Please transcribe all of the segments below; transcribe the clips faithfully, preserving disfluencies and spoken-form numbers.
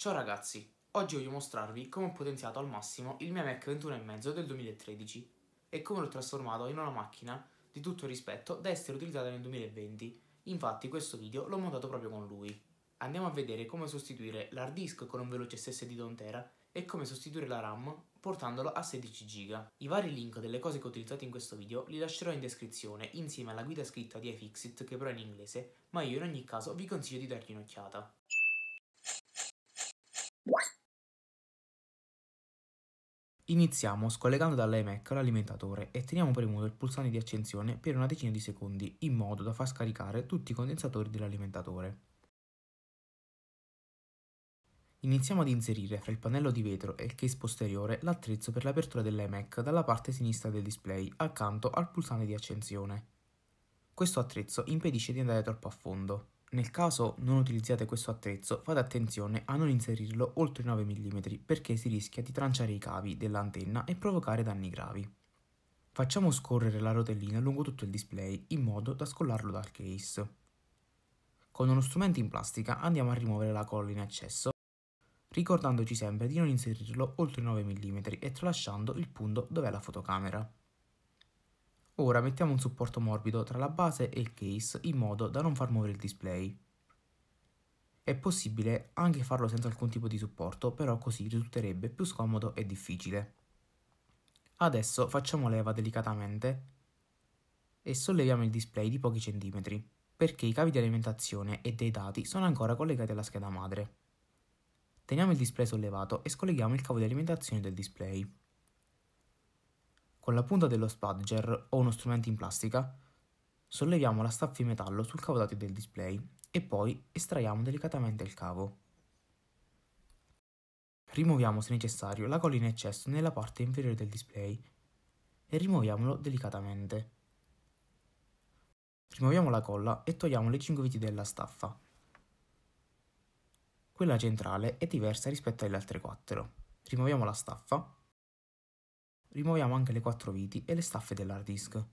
Ciao ragazzi, oggi voglio mostrarvi come ho potenziato al massimo il mio iMac ventuno e mezzo del duemilatredici e come l'ho trasformato in una macchina di tutto rispetto da essere utilizzata nel duemilaventi. Infatti questo video l'ho montato proprio con lui. Andiamo a vedere come sostituire l'hard disk con un veloce S S D da un tera e come sostituire la RAM portandolo a sedici giga. I vari link delle cose che ho utilizzato in questo video li lascerò in descrizione insieme alla guida scritta di iFixit che però è in inglese, ma io in ogni caso vi consiglio di dargli un'occhiata. Iniziamo scollegando dall'iMac l'alimentatore e teniamo premuto il pulsante di accensione per una decina di secondi in modo da far scaricare tutti i condensatori dell'alimentatore. Iniziamo ad inserire fra il pannello di vetro e il case posteriore l'attrezzo per l'apertura dell'iMac dalla parte sinistra del display accanto al pulsante di accensione. Questo attrezzo impedisce di andare troppo a fondo. Nel caso non utilizziate questo attrezzo, fate attenzione a non inserirlo oltre i nove millimetri perché si rischia di tranciare i cavi dell'antenna e provocare danni gravi. Facciamo scorrere la rotellina lungo tutto il display in modo da scollarlo dal case. Con uno strumento in plastica andiamo a rimuovere la colla in eccesso, ricordandoci sempre di non inserirlo oltre i nove millimetri e tralasciando il punto dove è la fotocamera. Ora mettiamo un supporto morbido tra la base e il case in modo da non far muovere il display. È possibile anche farlo senza alcun tipo di supporto, però così risulterebbe più scomodo e difficile. Adesso facciamo leva delicatamente e solleviamo il display di pochi centimetri, perché i cavi di alimentazione e dei dati sono ancora collegati alla scheda madre. Teniamo il display sollevato e scolleghiamo il cavo di alimentazione del display. Con la punta dello spudger o uno strumento in plastica, solleviamo la staffa in metallo sul cavo dati del display e poi estraiamo delicatamente il cavo. Rimuoviamo se necessario la colla in eccesso nella parte inferiore del display e rimuoviamolo delicatamente. Rimuoviamo la colla e togliamo le cinque viti della staffa. Quella centrale è diversa rispetto alle altre quattro. Rimuoviamo la staffa. Rimuoviamo anche le quattro viti e le staffe dell'hard disk.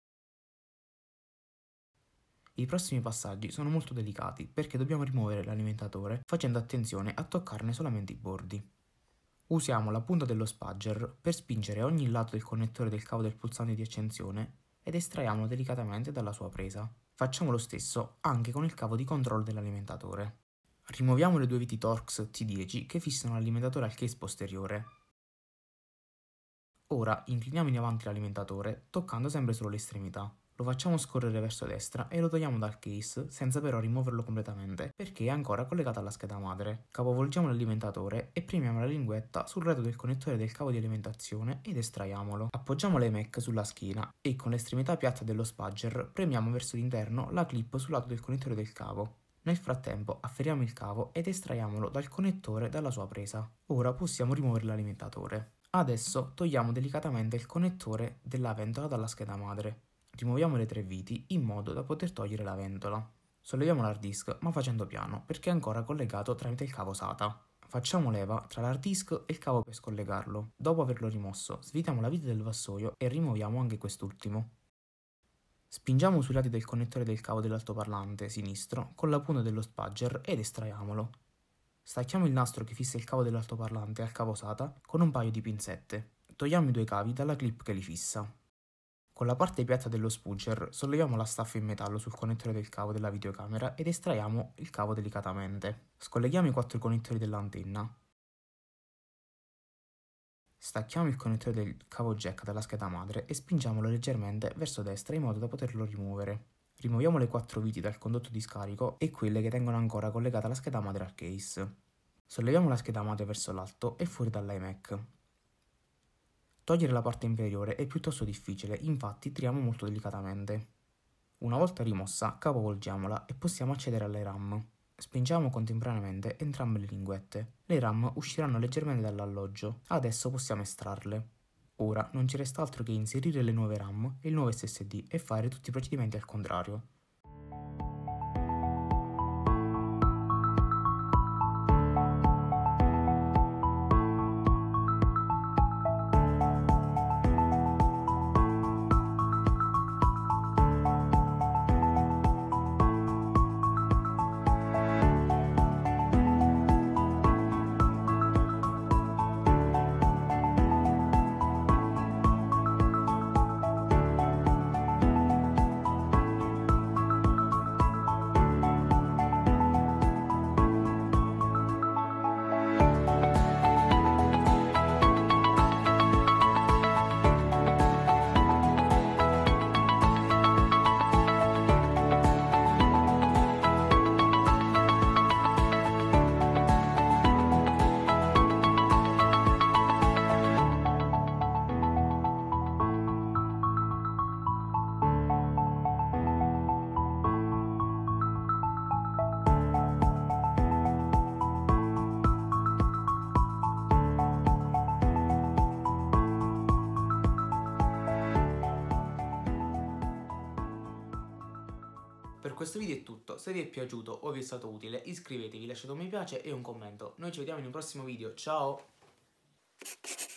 I prossimi passaggi sono molto delicati perché dobbiamo rimuovere l'alimentatore facendo attenzione a toccarne solamente i bordi. Usiamo la punta dello spudger per spingere ogni lato del connettore del cavo del pulsante di accensione ed estraiamolo delicatamente dalla sua presa. Facciamo lo stesso anche con il cavo di controllo dell'alimentatore. Rimuoviamo le due viti Torx T dieci che fissano l'alimentatore al case posteriore. Ora incliniamo in avanti l'alimentatore toccando sempre solo l'estremità. Lo facciamo scorrere verso destra e lo togliamo dal case senza però rimuoverlo completamente perché è ancora collegato alla scheda madre. Capovolgiamo l'alimentatore e premiamo la linguetta sul retro del connettore del cavo di alimentazione ed estraiamolo. Appoggiamo l'iMac sulla schiena e con l'estremità piatta dello spudger premiamo verso l'interno la clip sul lato del connettore del cavo. Nel frattempo afferriamo il cavo ed estraiamolo dal connettore dalla sua presa. Ora possiamo rimuovere l'alimentatore. Adesso togliamo delicatamente il connettore della ventola dalla scheda madre. Rimuoviamo le tre viti in modo da poter togliere la ventola. Solleviamo l'hard disk ma facendo piano perché è ancora collegato tramite il cavo SATA. Facciamo leva tra l'hard disk e il cavo per scollegarlo. Dopo averlo rimosso, svitiamo la vite del vassoio e rimuoviamo anche quest'ultimo. Spingiamo sui lati del connettore del cavo dell'altoparlante sinistro con la punta dello spudger ed estraiamolo. Stacchiamo il nastro che fissa il cavo dell'altoparlante al cavo SATA con un paio di pinzette. Togliamo i due cavi dalla clip che li fissa. Con la parte piatta dello spudger solleviamo la staffa in metallo sul connettore del cavo della videocamera ed estraiamo il cavo delicatamente. Scolleghiamo i quattro connettori dell'antenna. Stacchiamo il connettore del cavo jack dalla scheda madre e spingiamolo leggermente verso destra in modo da poterlo rimuovere. Rimuoviamo le quattro viti dal condotto di scarico e quelle che tengono ancora collegata la scheda madre al case. Solleviamo la scheda madre verso l'alto e fuori dall'iMac. Togliere la parte inferiore è piuttosto difficile, infatti triamo molto delicatamente. Una volta rimossa, capovolgiamola e possiamo accedere alle RAM. Spingiamo contemporaneamente entrambe le linguette. Le RAM usciranno leggermente dall'alloggio. Adesso possiamo estrarle. Ora non ci resta altro che inserire le nuove RAM e il nuovo S S D e fare tutti i procedimenti al contrario. questo video è tutto, se vi è piaciuto o vi è stato utile iscrivetevi, lasciate un mi piace e un commento. Noi ci vediamo in un prossimo video, ciao!